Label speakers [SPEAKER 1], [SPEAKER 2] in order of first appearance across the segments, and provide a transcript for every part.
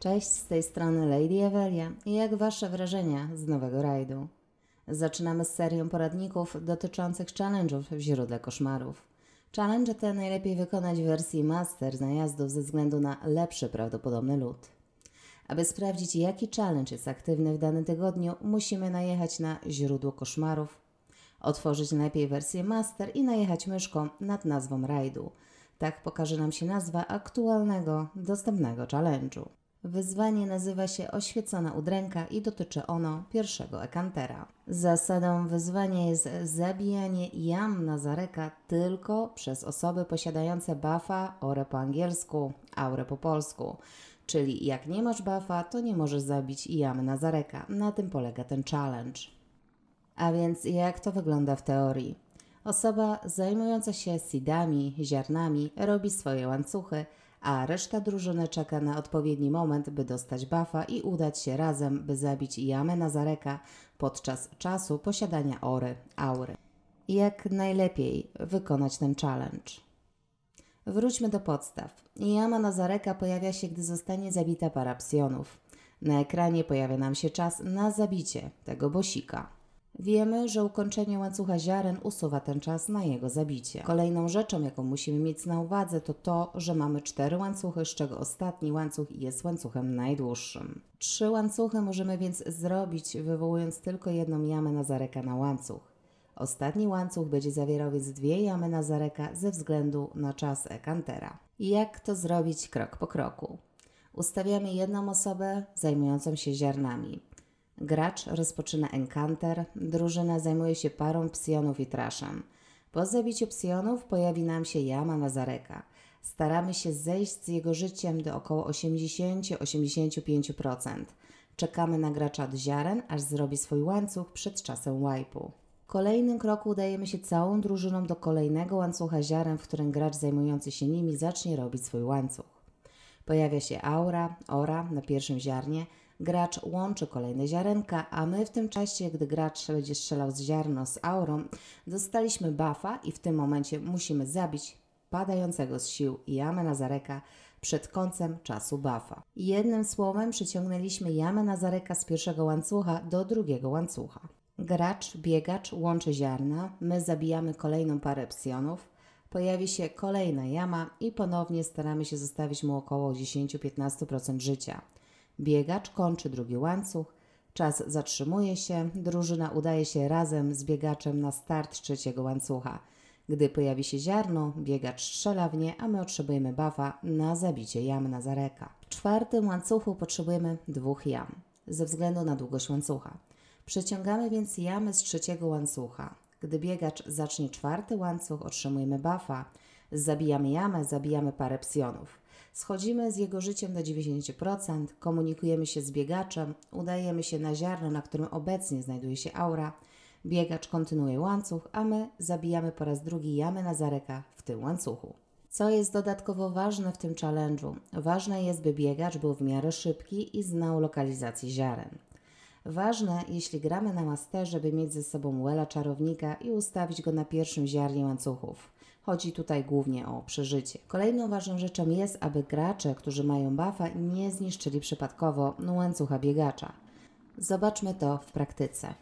[SPEAKER 1] Cześć, z tej strony Lady Evelia i jak Wasze wrażenia z nowego rajdu? Zaczynamy z serią poradników dotyczących challenge'ów w źródle koszmarów. Challenge te najlepiej wykonać w wersji Master najazdów ze względu na lepszy prawdopodobny lód. Aby sprawdzić, jaki challenge jest aktywny w danym tygodniu, musimy najechać na źródło koszmarów, otworzyć najlepiej wersję Master i najechać myszką nad nazwą rajdu. Tak pokaże nam się nazwa aktualnego, dostępnego challenge'u. Wyzwanie nazywa się Oświecona Udręka i dotyczy ono pierwszego ekantera. Zasadą wyzwania jest zabijanie jam Nazareka tylko przez osoby posiadające buffa, aurę po angielsku, aurę po polsku. Czyli jak nie masz buffa, to nie możesz zabić jamy Nazareka. Na tym polega ten challenge. A więc jak to wygląda w teorii? Osoba zajmująca się seedami, ziarnami robi swoje łańcuchy, a reszta drużyny czeka na odpowiedni moment, by dostać buffa i udać się razem, by zabić jamę Nazareka podczas czasu posiadania aury. Jak najlepiej wykonać ten challenge? Wróćmy do podstaw. Jama Nazareka pojawia się, gdy zostanie zabita para psionów. Na ekranie pojawia nam się czas na zabicie tego bossika. Wiemy, że ukończenie łańcucha ziaren usuwa ten czas na jego zabicie. Kolejną rzeczą, jaką musimy mieć na uwadze, to to, że mamy 4 łańcuchy, z czego ostatni łańcuch jest łańcuchem najdłuższym. 3 łańcuchy możemy więc zrobić, wywołując tylko jedną jamę Nazareka na łańcuch. Ostatni łańcuch będzie zawierał więc 2 jamy Nazareka ze względu na czas ekantera. Jak to zrobić krok po kroku? Ustawiamy jedną osobę zajmującą się ziarnami. Gracz rozpoczyna enkanter, drużyna zajmuje się parą psionów i traszem. Po zabiciu psionów pojawi nam się jama Nazareka. Staramy się zejść z jego życiem do około 80-85%. Czekamy na gracza od ziaren, aż zrobi swój łańcuch przed czasem wipe'u. W kolejnym kroku udajemy się całą drużyną do kolejnego łańcucha ziaren, w którym gracz zajmujący się nimi zacznie robić swój łańcuch. Pojawia się ora na pierwszym ziarnie. Gracz łączy kolejne ziarenka, a my w tym czasie, gdy gracz będzie strzelał z ziarno z aurą, dostaliśmy buffa i w tym momencie musimy zabić padającego z sił jamę Nazareka przed końcem czasu buffa. Jednym słowem przyciągnęliśmy jamę Nazareka z pierwszego łańcucha do drugiego łańcucha. Biegacz łączy ziarna, my zabijamy kolejną parę psionów, pojawi się kolejna jama i ponownie staramy się zostawić mu około 10-15% życia. Biegacz kończy drugi łańcuch, czas zatrzymuje się, drużyna udaje się razem z biegaczem na start trzeciego łańcucha. Gdy pojawi się ziarno, biegacz strzela w nie, a my otrzymujemy buffa na zabicie jamy Nazareka. W czwartym łańcuchu potrzebujemy 2 jam, ze względu na długość łańcucha. Przeciągamy więc jamy z trzeciego łańcucha. Gdy biegacz zacznie 4. łańcuch, otrzymujemy buffa, zabijamy jamę, zabijamy parę psionów. Schodzimy z jego życiem do 90%, komunikujemy się z biegaczem, udajemy się na ziarno, na którym obecnie znajduje się aura. Biegacz kontynuuje łańcuch, a my zabijamy po raz drugi jamę Nazareka w tym łańcuchu. Co jest dodatkowo ważne w tym challenge'u? Ważne jest, by biegacz był w miarę szybki i znał lokalizację ziaren. Ważne, jeśli gramy na masterze, by mieć ze sobą Wella Czarownika i ustawić go na pierwszym ziarnie łańcuchów. Chodzi tutaj głównie o przeżycie. Kolejną ważną rzeczą jest, aby gracze, którzy mają buffa, nie zniszczyli przypadkowo łańcucha biegacza. Zobaczmy to w praktyce.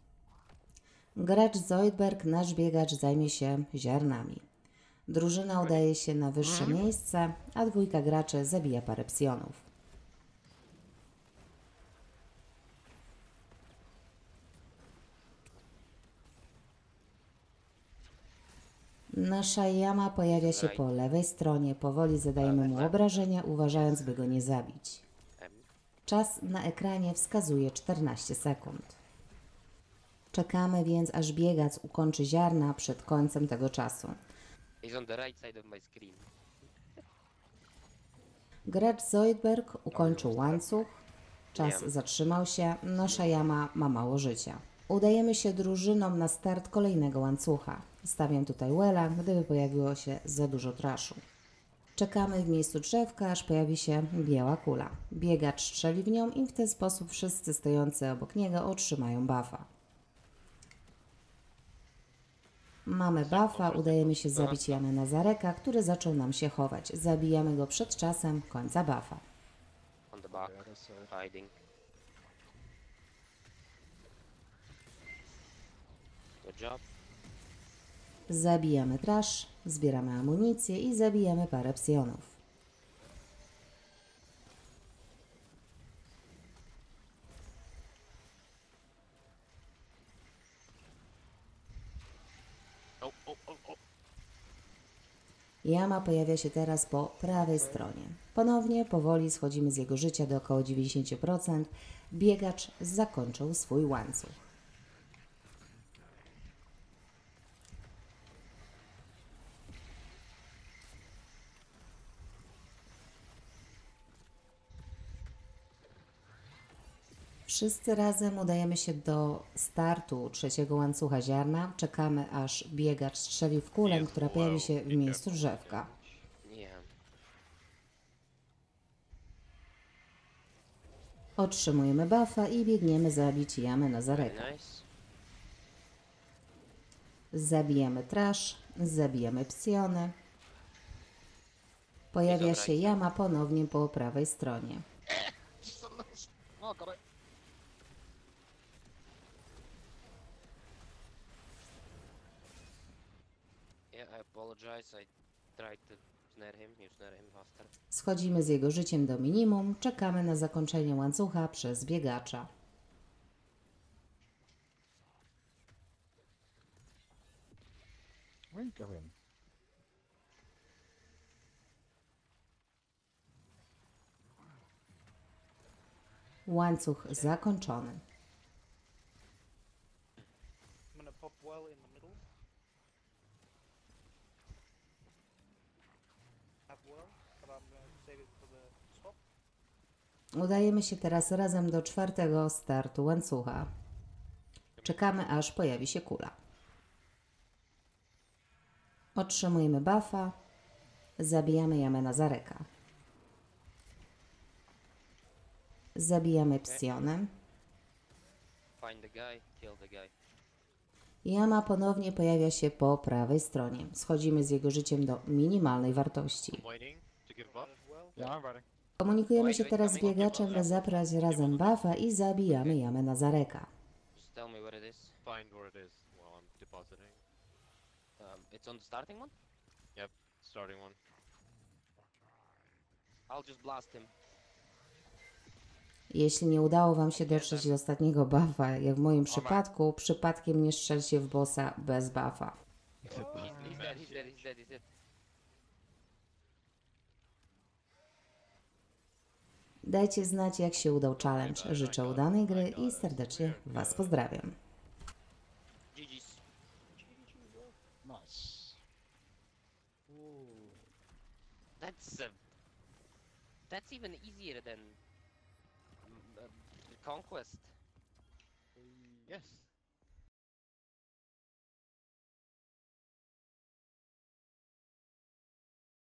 [SPEAKER 1] Gracz Zoidberg, nasz biegacz, zajmie się ziarnami. Drużyna udaje się na wyższe miejsce, a 2 graczy zabija parę psionów. Nasza jama pojawia się po lewej stronie, powoli zadajemy mu obrażenia, uważając, by go nie zabić. Czas na ekranie wskazuje 14 sekund. Czekamy więc, aż biegacz ukończy ziarna przed końcem tego czasu. Gracz Zoidberg ukończył łańcuch, czas zatrzymał się, nasza jama ma mało życia. Udajemy się drużyną na start kolejnego łańcucha. Stawiam tutaj Wella, gdyby pojawiło się za dużo traszu. Czekamy w miejscu drzewka, aż pojawi się biała kula. Biegacz strzeli w nią i w ten sposób wszyscy stojący obok niego otrzymają buffa. Mamy buffa, udajemy się zabić jamę Nazareka, który zaczął nam się chować. Zabijamy go przed czasem końca buffa.
[SPEAKER 2] back,
[SPEAKER 3] the other side.
[SPEAKER 2] hiding. Good job.
[SPEAKER 1] Zabijamy trash, zbieramy amunicję i zabijamy parę psionów.
[SPEAKER 3] Oh, oh, oh, oh.
[SPEAKER 1] Yama pojawia się teraz po prawej stronie. Ponownie powoli schodzimy z jego życia do około 90%. Biegacz zakończył swój łańcuch. Wszyscy razem udajemy się do startu trzeciego łańcucha ziarna. Czekamy, aż biegacz strzeli w kulę, która pojawi się w miejscu drzewka.
[SPEAKER 2] Yeah.
[SPEAKER 1] Otrzymujemy buffa i biegniemy zabić Jamę Nazareka.
[SPEAKER 2] Very nice.
[SPEAKER 1] Zabijamy trash, zabijamy psiony. Pojawia się Yama ponownie po prawej stronie.
[SPEAKER 3] Oh, got it.
[SPEAKER 2] Yeah, I apologize. I tried to snare him. You snare him faster.
[SPEAKER 1] Schodzimy z jego życiem do minimum, czekamy na zakończenie łańcucha przez biegacza.
[SPEAKER 3] Wink him.
[SPEAKER 1] Łańcuch zakończony.
[SPEAKER 4] I'm gonna pop well in the middle. Have well, but I'm gonna save it for the stop.
[SPEAKER 1] Udajemy się teraz razem do czwartego startu łańcucha. Czekamy, aż pojawi się kula. Otrzymujemy buffa. Zabijamy Jamę Nazareka. Zabijamy psionem.
[SPEAKER 2] Find the guy, kill the guy.
[SPEAKER 1] Yama ponownie pojawia się po prawej stronie. Schodzimy z jego życiem do minimalnej wartości.
[SPEAKER 5] Waiting to give buff.
[SPEAKER 4] As well.
[SPEAKER 3] Yeah, I'm ready.
[SPEAKER 1] Komunikujemy się teraz z biegaczem, by zabrać razem buffa i zabijamy Jamę Nazareka.
[SPEAKER 2] Just tell me where it is.
[SPEAKER 5] Find where it is while I'm depositing.
[SPEAKER 2] It's on the starting one?
[SPEAKER 5] Yep, starting one.
[SPEAKER 2] I'll just blast him.
[SPEAKER 1] Jeśli nie udało Wam się dotrzeć do ostatniego buffa, jak w moim przypadku, przypadkiem nie strzelcie w bossa bez buffa.
[SPEAKER 2] He's dead, he's dead, he's dead, he's dead.
[SPEAKER 1] Dajcie znać, jak się udał challenge. Życzę udanej gry i serdecznie Was pozdrawiam.
[SPEAKER 2] GG's.
[SPEAKER 3] Nice.
[SPEAKER 4] Ooh.
[SPEAKER 2] That's even easier than Conquest.
[SPEAKER 5] Yes.